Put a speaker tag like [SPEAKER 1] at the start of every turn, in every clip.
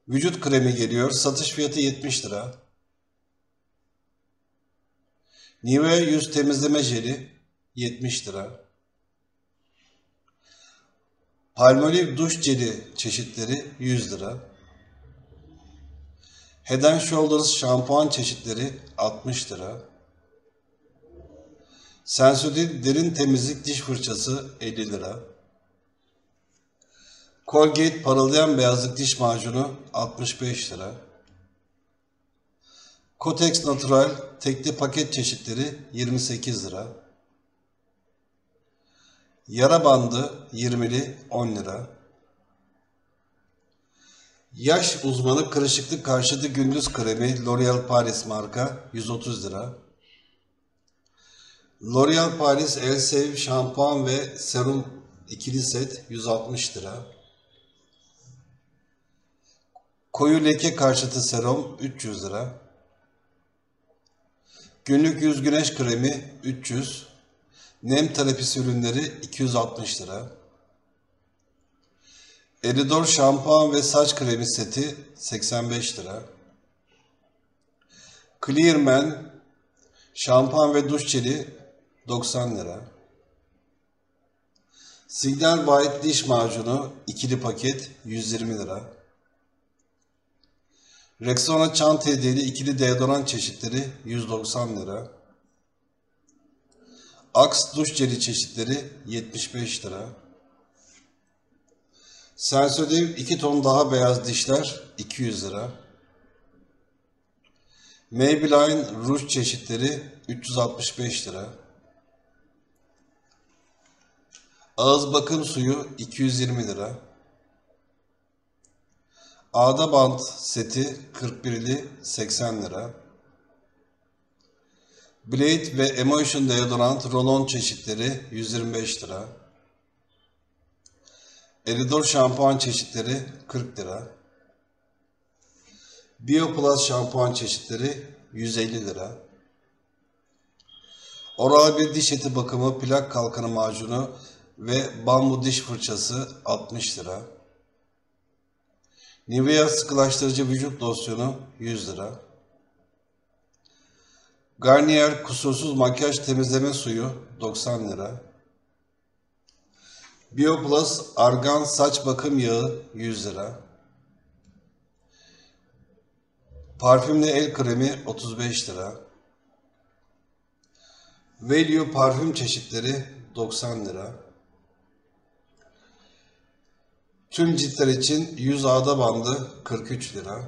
[SPEAKER 1] Vücut kremi geliyor. Satış fiyatı 70 lira. Nivea yüz temizleme jeli 70 lira. Palmolive duş jeli çeşitleri 100 lira. Head and Shoulders şampuan çeşitleri 60 lira. Sensodyne derin temizlik diş fırçası 50 lira. Colgate parıldayan beyazlık diş macunu 65 lira. Kotex Natural tekli paket çeşitleri 28 lira. Yara bandı 20'li 10 lira. Yaş uzmanı kırışıklık karşıtı gündüz kremi L'Oréal Paris marka 130 lira. L'Oréal Paris Elseve şampuan ve serum ikili set 160 lira. Koyu leke karşıtı serum 300 lira. Günlük yüz güneş kremi 300. Nem terapisi ürünleri 260 lira. Elidor şampuan ve saç kremi seti 85 lira. Clearman şampuan ve duş jeli 90 lira. Signal White diş macunu ikili paket 120 lira. Rexona çanta hediyeli ikili deodorant çeşitleri 190 lira. Axe duş jeli çeşitleri 75 lira. Sensodyne 2 ton daha beyaz dişler 200 lira. Maybelline ruj çeşitleri 365 lira. Ağız bakım suyu 220 lira. Ağda bant seti 41'li 80 lira. Blade ve Emotion deodorant rolon çeşitleri 125 lira. Elidor şampuan çeşitleri 40 lira. Bioplus şampuan çeşitleri 150 lira. Oral-B diş eti bakımı plak kalkanı macunu ve bambu diş fırçası 60 lira. Nivea sıkılaştırıcı vücut losyonu 100 lira. Garnier kusursuz makyaj temizleme suyu 90 lira. Bioplus argan saç bakım yağı 100 lira. Parfümlü el kremi 35 lira. Value parfüm çeşitleri 90 lira. Tüm ciltler için 100 ağda bandı 43 lira.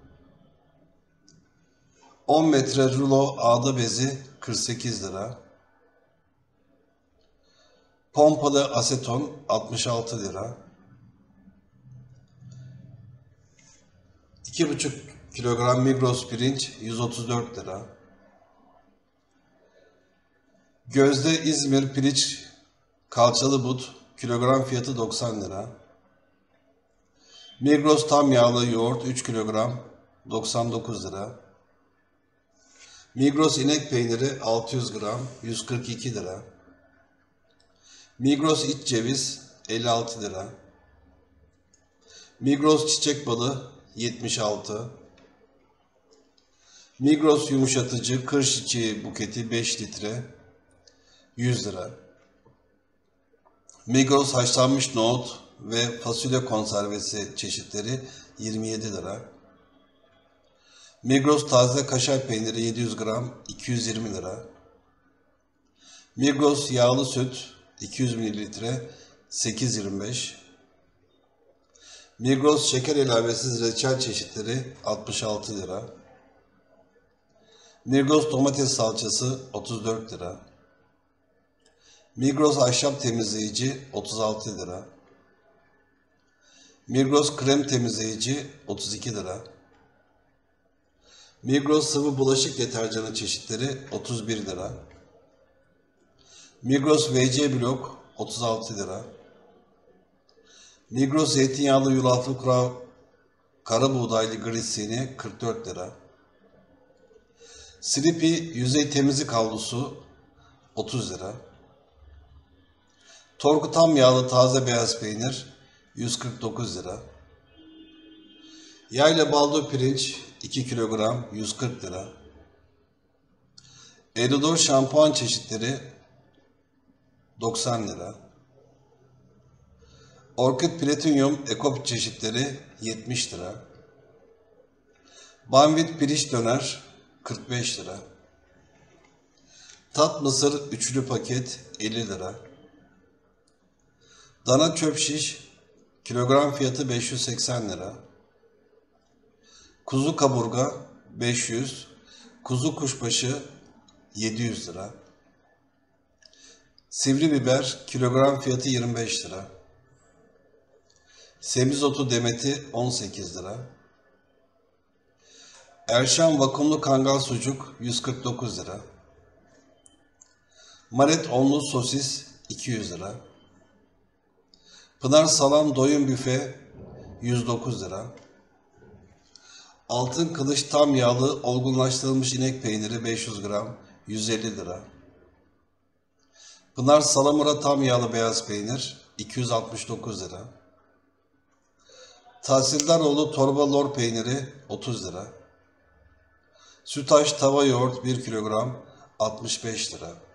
[SPEAKER 1] 10 metre rulo ağda bezi 48 lira. Pompalı aseton 66 lira. 2,5 kilogram Migros pirinç 134 lira. Gözde İzmir piliç kalçalı but kilogram fiyatı 90 lira. Migros tam yağlı yoğurt 3 kilogram 99 lira. Migros inek peyniri 600 gram 142 lira. Migros iç ceviz 56 lira. Migros çiçek balı 76. Migros yumuşatıcı kır çiçeği buketi 5 litre 100 lira. Migros haşlanmış nohut ve fasulye konservesi çeşitleri 27 lira. Migros taze kaşar peyniri 700 gram 220 lira. Migros yağlı süt 200 mililitre 8.25. Migros şeker ilavesiz reçel çeşitleri 66 lira. Migros domates salçası 34 lira. Migros ahşap temizleyici 36 lira. Migros krem temizleyici 32 lira. Migros sıvı bulaşık deterjanı çeşitleri 31 lira. Migros VC blok 36 lira. Migros zeytinyağlı yulaflı kara buğdaylı glisini 44 lira. Sleepy yüzey temizlik havlusu 30 lira. Torku tam yağlı taze beyaz peynir 149 lira. Yayla baldo pirinç 2 kilogram 140 lira. Elidor şampuan çeşitleri 90 lira. Orkid Platinum Ekop çeşitleri 70 lira. Banvit pirinç döner 45 lira. Tat mısır üçlü paket 50 lira. Dana çöp şiş kilogram fiyatı 580 lira. Kuzu kaburga 500, kuzu kuşbaşı 700 lira. Sivri biber kilogram fiyatı 25 lira. Semizotu demeti 18 lira. Erşan vakumlu kangal sucuk 149 lira. Maret onlu sosis 200 lira. Pınar salam doyum büfe 109 lira. Altın kılıç tam yağlı olgunlaştırılmış inek peyniri 500 gram 150 lira. Pınar salamura tam yağlı beyaz peynir 269 lira. Tahsildaroğlu torba lor peyniri 30 lira. Sütaş tava yoğurt 1 kilogram 65 lira.